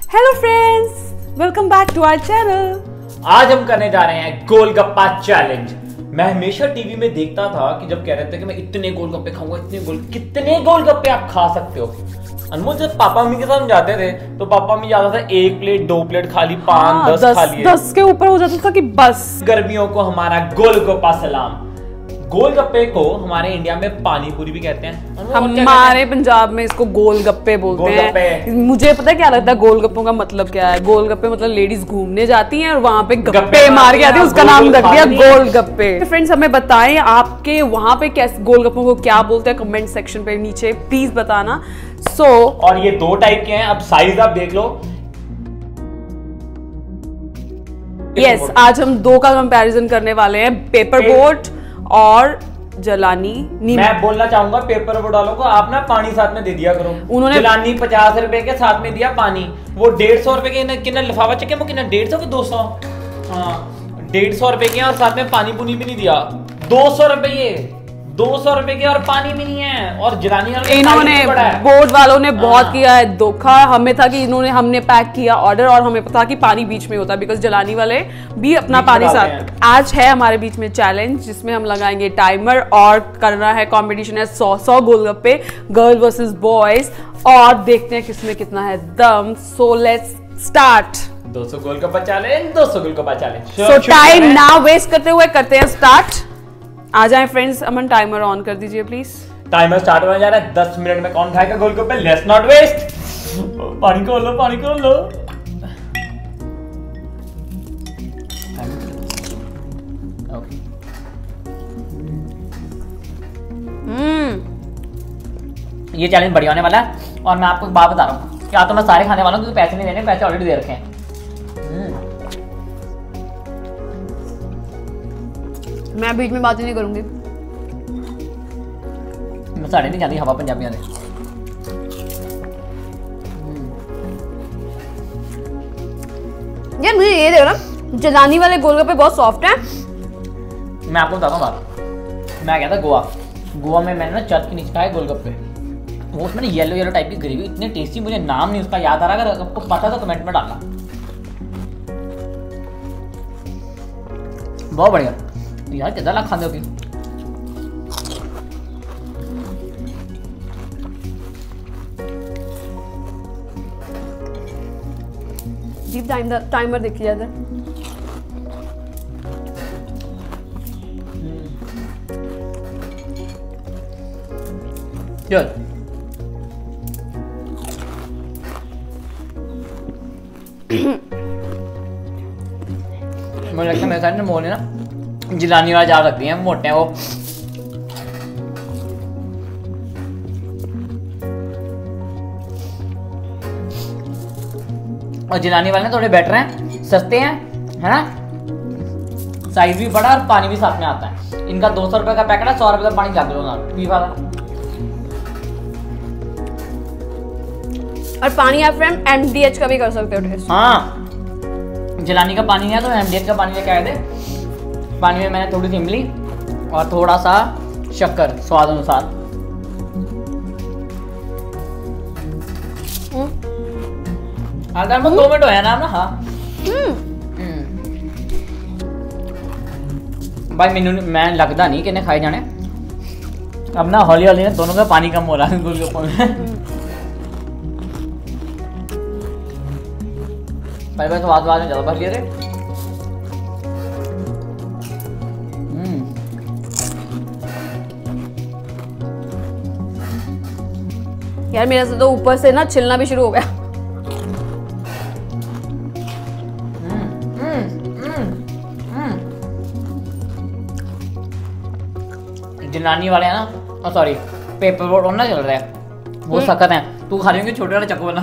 Hello friends, welcome back to our channel. आज हम करने जा रहे हैं गोलगप्पा चैलेंज। मैं हमेशा टीवी में देखता था कि जब कह रहे थे कि मैं इतने गोलगप्पे खाऊंगा, कितने गोलगप्पे आप खा सकते हो। अनमोल जब पापा मम्मी के साथ जाते थे तो पापा मम्मी जाता था 1 प्लेट 2 प्लेट खा ली, 5-10 खा लिए, 10 के ऊपर हो जाता था कि बस। गर्मियों को हमारा गोलगप्पा सलाम। गोलगप्पे को हमारे इंडिया में पानी पूरी भी कहते हैं, हमारे पंजाब में इसको गोलगप्पे बोलते हैं। मुझे पता है क्या लगता है गोलगप्पों का मतलब क्या है। गोलगप्पे मतलब लेडीज घूमने जाती हैं और वहां पे गप्पे मार के आती है, उसका नाम रख दिया गोलगप्पे। फ्रेंड्स हमें बताएं आपके वहां पे कैसे गोलगप्पों को क्या बोलते हैं, कमेंट सेक्शन पे नीचे प्लीज बताना। और ये 2 टाइप के हैं, अब साइज आप देख लो। यस, आज हम 2 का कंपैरिजन करने वाले हैं, पेपर बोट और जलानी नींबू। मैं बोलना चाहूंगा पेपर बोट वालों को, आप ना पानी साथ में दे दिया करो। उन्होंने जलानी 50 रुपए के साथ में दिया पानी, वो 150 रुपए के कितना लिफाफा चेक वो कितना 150 के 200, हाँ 150 रुपए के और साथ में पानी पुनी भी नहीं दिया। 200 रुपए, 200 रुपए के और पानी भी नहीं है। और जलानी इन्होंने बोर्ड वालों ने बहुत किया है धोखा। हमें था कि हमने पैक किया ऑर्डर और हमें पता कि पानी बीच में होता है, बिकॉज जलानी वाले भी अपना पानी साथ। आज है हमारे बीच में चैलेंज जिसमें हम लगाएंगे टाइमर और करना है कंपटीशन है 100 गोलगप्पे, गर्ल वर्सेस बॉयज, और देखते हैं किसमें कितना है दम। So let's start. 200 golgappa challenge, 200 golgappa challenge. So time ना वेस्ट करते हुए करते हैं स्टार्ट। आ जाए फ्रेंड्स, अमन टाइमर ऑन कर दीजिए प्लीज। टाइमर स्टार्ट होने जा रहा है। 10 मिनट में कौन खाएगा गोलगप्पे, लेट्स नॉट वेस्ट। पानी खोल लो, पानी खोल लो। ये चैलेंज बढ़िया होने वाला है और मैं आपको एक बात बता रहा हूँ, क्या तो मैं सारे खाने वाला हूँ क्योंकि पैसे नहीं देने, पैसे ऑलरेडी दे रखे हैं। मैं बीच में बात ही नहीं करूंगी। मैं साढ़े नहीं जाती हवा पंजाबियों ने। यार मुझे ये देखो ना, जलानी वाले गोलगप्पे बहुत सॉफ्ट हैं। मैं आपको बताता हूँ बात। मैं गया था गोवा में मैंने ना चर्च के नीचे खाए गोलगप्पे। वो उसमें येलो टाइप की ग्रेवी, इतने टेस्टी, मुझे नाम नहीं उसका याद आ रहा, अगर आपको पता तो कमेंट में डालना। बहुत बढ़िया यार, कितना लाख खाते हो अभी। डीप टाइमर देखिए इधर। चल मुझे लगता है मेरे साथ ना मोने ना जिलानी वाला जाग रखती हैं, मोटे हैं वो। और जिलानी वाले ना थोड़े बेटर हैं, सस्ते हैं, है ना, साइज भी बड़ा और पानी भी साथ में आता है। इनका 200 रुपए का पैकेट है, 100 रुपए का पानी जाग लो ना पी वाला। और पानी आप फ्रेंड MDH का भी कर सकते हो टेस्ट। हाँ, जिलानी का पानी है तो MDH का पानी लेके आए थे। पानी में मैंने थोड़ी सी इमली और थोड़ा सा शक्कर स्वाद अनुसार। अगर 2 मिनट होया ना। हाँ भाई मैं लगता नहीं कि इन्हें खाए जाने। अब ना हौली हौली दोनों का पानी कम हो रहा है गोलगप्पों में। भाई स्वाद में ज्यादा भर लिए थे। यार मेरे से तो ऊपर से ना छिलना भी शुरू हो गया। जनानी वाले हैं ना, सॉरी पेपर बोट ना चल रहा है, वो सख्त हैं। तू खा लेंगे छोटे वाला चक्कू वाला।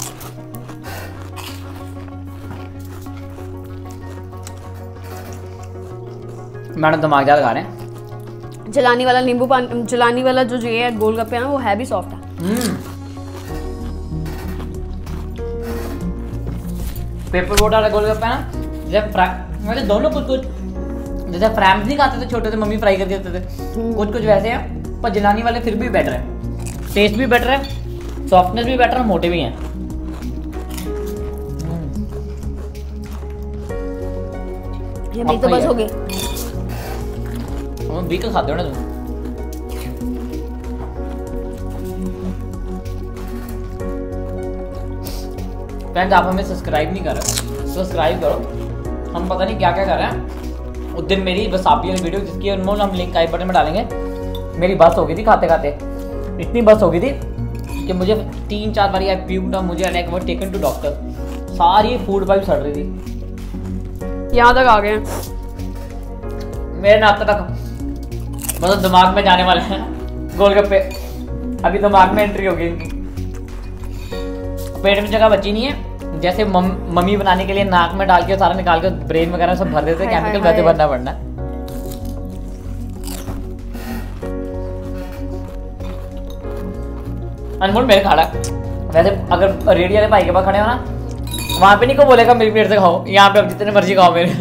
मैडम दिमाग ज्यादा खा रहे हैं। जलानी वाला नींबू पानी, जलानी वाला जो ये है गोलगप्पे हैं वो है भी सॉफ्ट है। पेपर बोट वाला गोलगप्पा है ना, जैसे दोनों कुछ जैसे फ्राइज नहीं खाते थे छोटे थे, मम्मी फ्राई करके देते थे, कुछ वैसे हैं, पर जलानी वाले फिर भी बेटर है, टेस्ट भी बेटर है, सॉफ्टनेस भी बेटर है, मोटे भी हैं। ये मेरी तो बस हो गई। हम बीकल खाते हो ना तुम। फ्रेंड्स आप हमें सब्सक्राइब नहीं कर रहे, सब्सक्राइब करो। हम पता नहीं क्या क्या कर रहे हैं। उस दिन मेरी बस आप वाली वीडियो जिसकी अनमोल हम लिंक आई बटन में डालेंगे, मेरी बस हो गई थी खाते खाते, इतनी बस हो गई थी कि मुझे 3-4 बार आई प्यूक्ड, मुझे लाइक वो टेकन टू डॉक्टर, सारी फूड पाइप सड़ रही थी। यहाँ तक आ गए मेरे नाक तक, मतलब दिमाग में जाने वाले हैं गोलगप्पे। अभी दिमाग में एंट्री हो गई इनकी, पेट में जगह बची नहीं है। जैसे मम्मी बनाने के लिए नाक में डाल के सारा निकाल के ब्रेन वगैरह सब भर देते, केमिकल वैसे भरना पड़ना। अनमोल मेरे खाड़ा, वैसे अगर रेडी वाले भाई के पास खड़े हो ना, वहां पे नहीं को बोलेगा मेरी पेट से खाओ, यहाँ पे अब जितने मर्जी खाओ मेरे।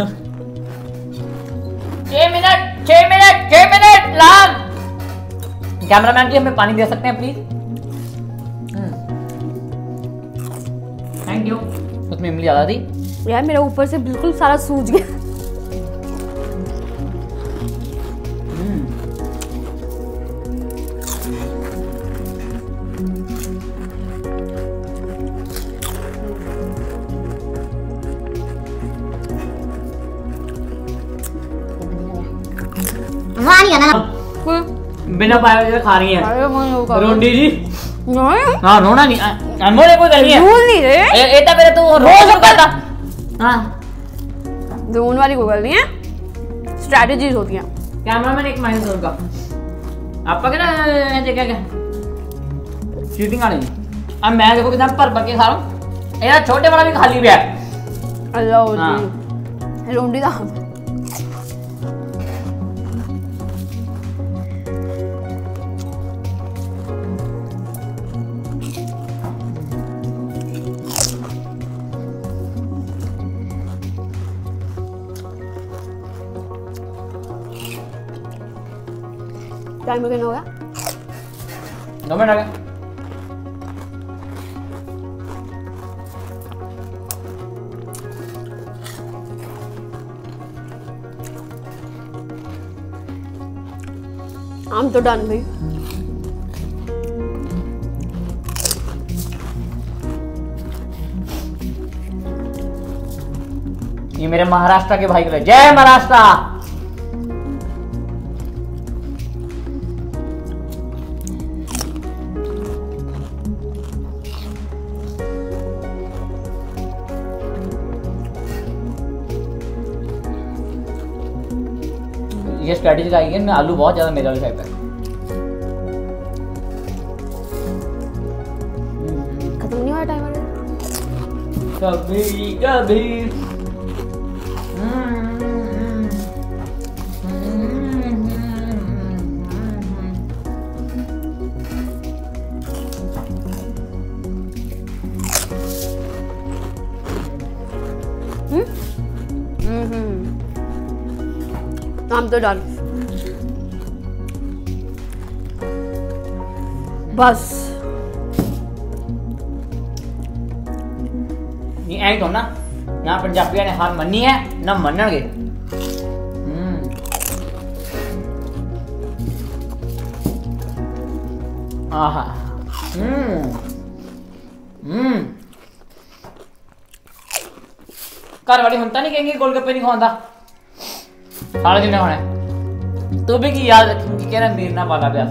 6 मिनट लाग। कैमरामैन जी हमें पानी दे सकते हैं प्लीज? Thank you. उसमें इमली ज्यादा थी यार, मेरा ऊपर से बिल्कुल सारा सूज गया। बिना पाए खा रही है रोंडी जी। हाँ रोना नहीं, अनमोल कोई गल नहीं है। एटा मेरे तो रोज करता। हाँ रोन वाली कोई गल नहीं है, स्ट्रेटजीज होती हैं। कैमरामैन एक माइनस होगा आपका क्या ऐसे क्या चीटिंग आ रही। अब मैं देखो कितना पर के खा रहा हूँ, यार छोटे वाला भी खाली भी है। अल्लाह जी रोंडी का टाइम कितना हो गया? 2 मिनट आ गया। I'm तो डन भाई। ये मेरे महाराष्ट्र के भाई को जय महाराष्ट्र। ये स्ट्रेटेजी का है मैं आलू बहुत ज्यादा मेरे वाले साइड पे। खत्म नहीं हुआ टाइमर? कभी कभी I'm तो डन बस। ये ऐ तो ना पंजाबियों ने हार मन्नी है ना मनणगे। आहा घर वाली हुंता नहीं कहेंगे गोलगप्पे नहीं खवांदा सारा दिन होने तो भी की याद रखेंगे कह रहा मीर ना पाला प्यास।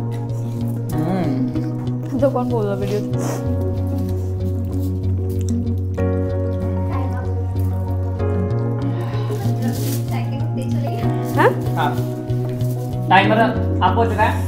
तो कौन बोल रहा वीडियो? हाँ टाइमर आप हो चुका है।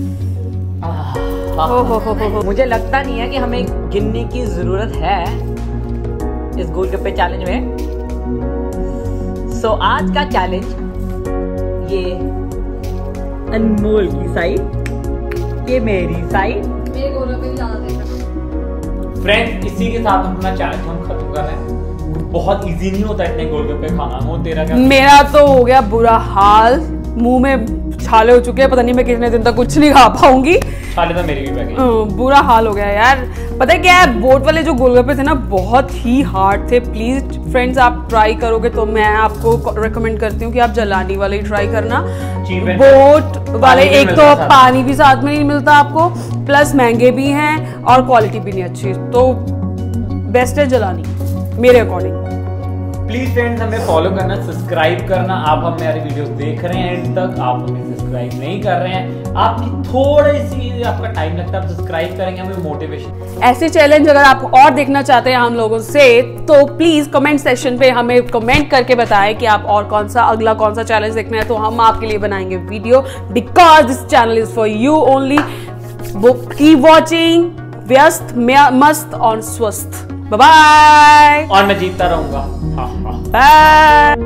हो। मुझे लगता नहीं है कि हमें गिनने की जरूरत है इस गोलगप्पे चैलेंज में। सो आज का चैलेंज ये अनमोल की साइड, ये मेरी साइड। मेरे गोलगप्पे ज्यादा देख। फ्रेंड्स इसी के साथ अपना चैलेंज हम खत्म कर रहे हैं। बहुत इजी नहीं होता इतने गोलगप्पे खाना। वो तेरा क्या? मेरा तो हो गया बुरा हाल। मुंह में छाले हो चुके हैं, पता नहीं मैं कितने दिन तक कुछ नहीं खा पाऊंगी। छाले तो मेरी भी पै गई। बुरा हाल हो गया यार। पता है क्या है, बोट वाले जो गोलगप्पे थे ना बहुत ही हार्ड थे। प्लीज फ्रेंड्स आप ट्राई करोगे तो मैं आपको रिकमेंड करती हूँ कि आप जलानी वाले ही ट्राई करना। बोट वाले एक तो पानी भी साथ में नहीं मिलता आपको, प्लस महंगे भी हैं और क्वालिटी भी नहीं अच्छी, तो बेस्ट है जलानी मेरे अकॉर्डिंग। प्लीज फ्रेंड्स हमें फॉलो करना, सब्सक्राइब करना। आप हमारी वीडियोस देख रहे हैं एंड तक, आप हमें सब्सक्राइब नहीं कर रहे हैं, आपकी थोड़ी सी आपका टाइम लगता है, आप सब्सक्राइब करेंगे हमें मोटिवेशन। ऐसे चैलेंज अगर आप और देखना चाहते हैं हम लोगों से तो प्लीज कमेंट सेक्शन पे हमें कमेंट करके बताएं कि आप और अगला कौन सा चैलेंज देखना है, तो हम आपके लिए बनाएंगे video, because this channel is for you only. Keep watching व्यस्त मस्त और स्वस्थ। Bye bye. और मैं जीतता रहूंगा। बाय।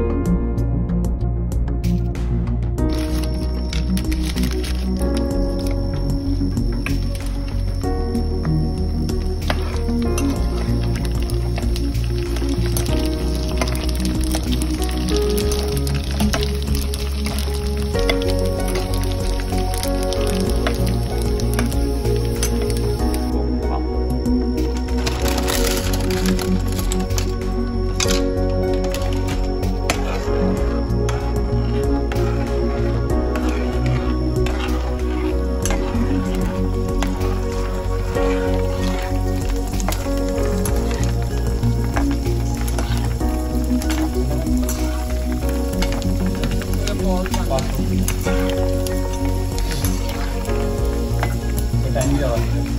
बताइए।